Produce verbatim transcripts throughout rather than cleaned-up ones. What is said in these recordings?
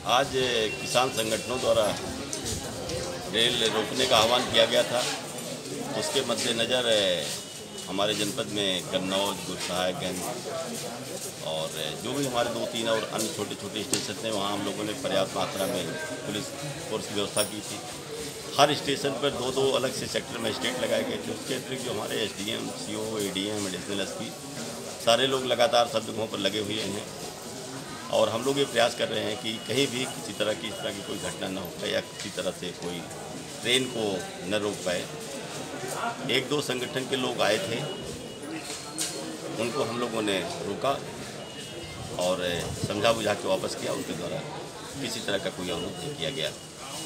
आज किसान संगठनों द्वारा रेल रोकने का आह्वान किया गया था। उसके मद्देनज़र हमारे जनपद में कन्नौज, गुरसरायगंज और जो भी हमारे दो तीन और अन्य छोटे छोटे स्टेशन थे, वहाँ हम लोगों ने पर्याप्त मात्रा में पुलिस फोर्स की व्यवस्था की थी। हर स्टेशन पर दो दो अलग से सेक्टर मजिस्ट्रेट लगाए गए थे। उसके अतिरिक्त जो हमारे S D M, C O, A D M, additional S P सारे लोग लगातार सब जगहों पर लगे हुए हैं और हम लोग ये प्रयास कर रहे हैं कि कहीं भी किसी तरह की इस तरह की कोई घटना न हो पाए या किसी तरह से कोई ट्रेन को न रोक पाए। एक दो संगठन के लोग आए थे, उनको हम लोगों ने रोका और समझा बुझा के वापस किया। उनके द्वारा किसी तरह का कोई अवरोध नहीं किया गया।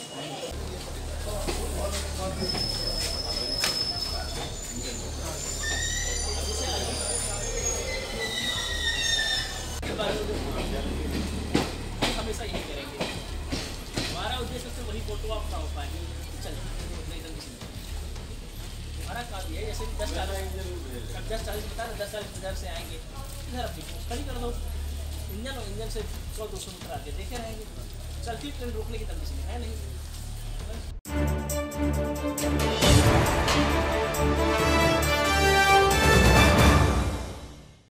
हमेशा यही करेंगे। हमारा उद्देश्य से वही फोटो आप ना हो पाए। चलिए हमारा काम ये है, जैसे दस चालीस अब दस चालीस बता रहे दस चालीस हज़ार से आएंगे इधर अपनी खड़ी कर दो इंजन और इंजन से सौ दो सौ मीटर आगे देखे रहेंगे। चलती ट्रेन रोकने की तब है नहीं।